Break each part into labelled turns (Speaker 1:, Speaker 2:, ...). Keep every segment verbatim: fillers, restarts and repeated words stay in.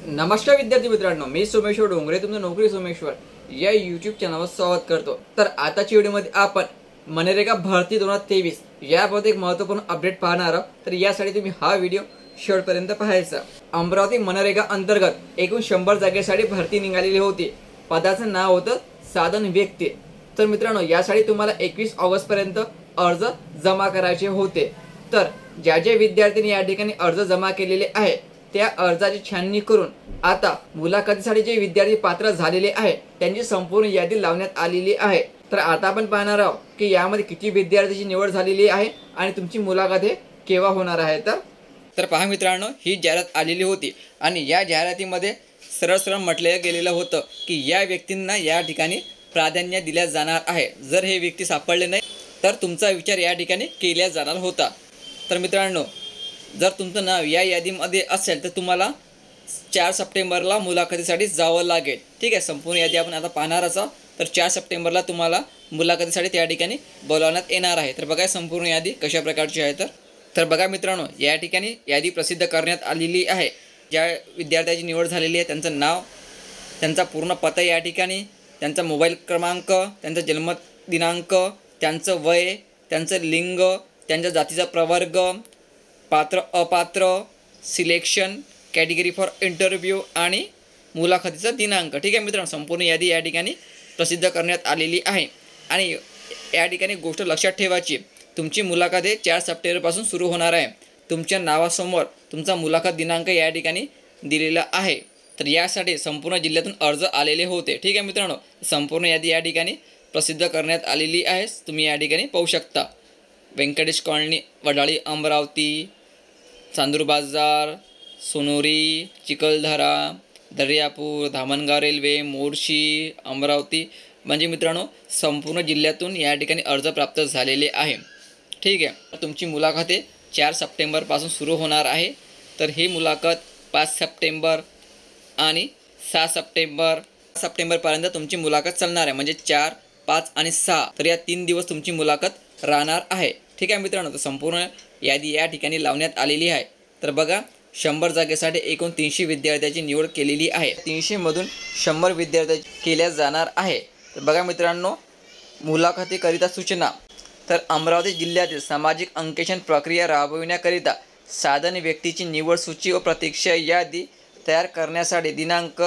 Speaker 1: नमस्कार विद्यार्थी मित्रांनो, मी सोमेश्वर डोंगरे तुमचं नोकरी सोमेश्वर या यूट्यूब चॅनलवर स्वागत करतो। तर आताच्या व्हिडिओमध्ये आपण मनरेगा भरती दोन हजार तेवीस याबाबत एक महत्त्वपूर्ण अपडेट पाहणार आहोत। तर यासाठी तुम्ही हा व्हिडिओ शेवटपर्यंत पाहायचा। अमरावती मनरेगा अंतर्गत एकूण शंभर जागेसाठी भरती निघालेली होती। पदाचं नाव होतं साधन व्यक्ती। तर मित्रांनो, यासाठी तुम्हाला एकवीस ऑगस्ट पर्यंत अर्ज जमा करायचे होते। तर ज्या ज्या विद्यार्थ्यांनी या ठिकाणी अर्ज जमा केलेले आहे त्या अर्जाची छाननी करून आता मुलाखतीसाठी जे विद्यार्थी पात्र झालेले आहे त्यांची संपूर्ण यादी लावण्यात आलेली आहे। तर आता आपण पाहणार आहोत की यामध्ये किती विद्यार्थ्यांची निवड झालेली आहे आणि तुमची मुलाखत केव्हा होणार आहे। तर तर पहा मित्रांनो, ही जाहिरात आलेली होती आणि या जाहिरातीमध्ये सरळ सरळ म्हटलं गेलेलं होतं की या व्यक्तींना या ठिकाणी प्राधान्य दिल्या जाणार आहे। जर हे व्यक्ती सापडले नाही तर तुमचा विचार या ठिकाणी केला जाणार होता। तर मित्रांनो, जर तुमचं नाव या यादीमध्ये असेल तर तुम्हाला चार सप्टेंबरला मुलाखतीसाठी जावं लागेल। ठीक आहे, संपूर्ण यादी आपण आता पाहणारच आहोत। तर चार सप्टेंबरला तुम्हाला मुलाखतीसाठी त्या ठिकाणी बोलावण्यात येणार आहे। तर बघा संपूर्ण यादी कशा प्रकारची आहे। तर तर बघा मित्रांनो, या ठिकाणी यादी प्रसिद्ध करण्यात आलेली आहे। ज्या विद्यार्थ्याची निवड झालेली आहे त्यांचं नाव, त्यांचा पूर्ण पत्ता या ठिकाणी, त्यांचा मोबाईल क्रमांक, त्यांचा जन्म दिनांक, त्यांचं वय, त्यांचं लिंग, त्यांच्या जातीचा प्रवर्ग, पात्र अपात्र, सिलेक्शन, कॅटेगरी फॉर इंटरव्ह्यू आणि मुलाखतीचा दिनांक। ठीक आहे मित्रांनो, संपूर्ण यादी या ठिकाणी प्रसिद्ध करण्यात आलेली आहे। आणि या ठिकाणी गोष्ट लक्षात ठेवायची, तुमची मुलाखत हे चार सप्टेंबरपासून सुरू होणार आहे। तुमच्या नावासमोर तुमचा मुलाखत दिनांक या ठिकाणी दिलेला आहे। तर यासाठी संपूर्ण जिल्ह्यातून अर्ज आलेले होते। ठीक आहे मित्रांनो, संपूर्ण यादी या ठिकाणी प्रसिद्ध करण्यात आलेली आहे। तुम्ही या ठिकाणी पाहू शकता। व्यंकटेश कॉलनी, वडाळी, अमरावती, चांदूर बाजार, सोनोरी, चिखलदरा, दर्यापूर, धामणगाव रेल्वे, मोर्शी, अमरावती, म्हणजे मित्रांनो संपूर्ण जिल्ह्यातून या ठिकाणी अर्ज प्राप्त झालेले आहे। ठीक आहे, तुमची मुलाखत हे चार सप्टेंबरपासून सुरू होणार आहे। तर ही मुलाखत पाच सप्टेंबर आणि सहा सप्टेंबर सप्टेंबरपर्यंत तुमची मुलाखत चालणार आहे। म्हणजे चार, पाच आणि सहा, तर या तीन दिवस तुमची मुलाखत राहणार आहे। ठीक आहे मित्रांनो, तर संपूर्ण यादी या ठिकाणी लावण्यात आलेली आहे। तर बघा, शंभर जागेसाठी एकूण तीनशे विद्यार्थ्यांची निवड केलेली आहे। तीनशेमधून शंभर विद्यार्थी केल्या जाणार आहे। तर बघा मित्रांनो, मुलाखतीकरिता सूचना। तर अमरावती जिल्ह्यातील सामाजिक अंकेक्षण प्रक्रिया राबविण्याकरिता साधन व्यक्तीची निवड सूची व प्रतीक्षा यादी तयार करण्यासाठी दिनांक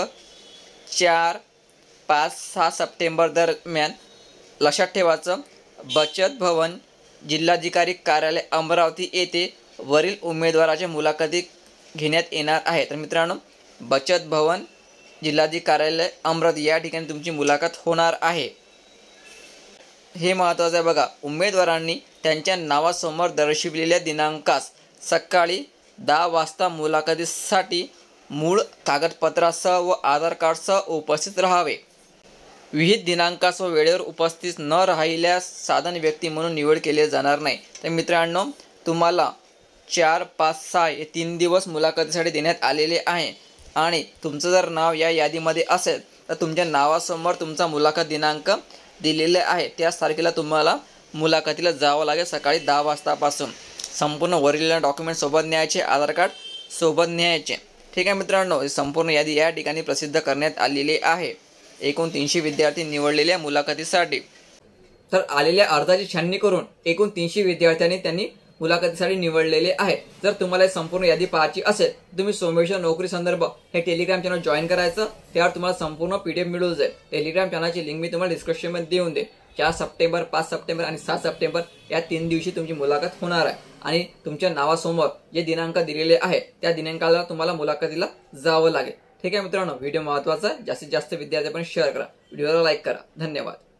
Speaker 1: चार, पाच, सहा सप्टेंबर दरम्यान लक्षात ठेवायचं, बचत भवन, जिल्हाधिकारी कार्यालय अमरावती येथे वरील उमेदवाराच्या मुलाखती घेण्यात येणार आहे। तर मित्रांनो, बचत भवन, जिल्हाधिकारी कार्यालय अमरावती या ठिकाणी तुमची मुलाखत होणार आहे। हे महत्त्वाचं आहे बघा, उमेदवारांनी त्यांच्या नावासमोर दर्शविलेल्या दिनांकास सकाळी दहा वाजता मुलाखतीसाठी मूळ कागदपत्रासह व आधार कार्डसह उपस्थित राहावे। विहित दिनांकास व वेळेवर उपस्थित न राहिल्यास साधन व्यक्ती म्हणून निवड केली जाणार नाही। तर मित्रांनो, तुम्हाला चार, पाच, सहा हे तीन दिवस मुलाखतीसाठी देण्यात आलेले आहे आणि तुमचं जर नाव या यादीमध्ये असेल तर तुमच्या नावासमोर तुमचा मुलाखत दिनांक दिलेले आहे। त्याच तारखेला तुम्हाला मुलाखतीला जावं लागेल सकाळी दहा वाजतापासून। संपूर्ण वरील डॉक्युमेंट सोबत न्यायचे, आधार कार्ड सोबत न्यायचे। ठीक आहे मित्रांनो, संपूर्ण यादी या ठिकाणी प्रसिद्ध करण्यात आलेली आहे एकूण तीनशे विद्यार्थी निवडलेल्या मुलाखतीसाठी। तर आलेल्या अर्जाची छाननी करून एकूण तीनशे विद्यार्थ्यांनी त्यांनी मुलाखतीसाठी निवडलेले आहे। जर तुम्हाला संपूर्ण यादी पाहायची असेल तुम्ही सोमेश्वर नोकरी संदर्भ हे टेलिग्राम चॅनल जॉईन करायचं। त्यावर तुम्हाला संपूर्ण पीडीएफ मिळून जाईल। टेलिग्राम चॅनलची लिंक मी तुम्हाला डिस्क्रिप्शनमध्ये देऊन दे। चार सप्टेंबर, पाच सप्टेंबर आणि सहा सप्टेंबर या तीन दिवशी तुमची मुलाखत होणार आहे आणि तुमच्या नावासमोर जे दिनांक दिलेले आहे त्या दिनांकाला तुम्हाला मुलाखतीला जावं लागेल। ठीक आहे मित्रांनो, व्हिडिओ महत्त्वाचा आहे। जास्तीत जास्त विद्यार्थ्यांपर्यंत शेअर करा, व्हिडिओला लाईक करा। धन्यवाद।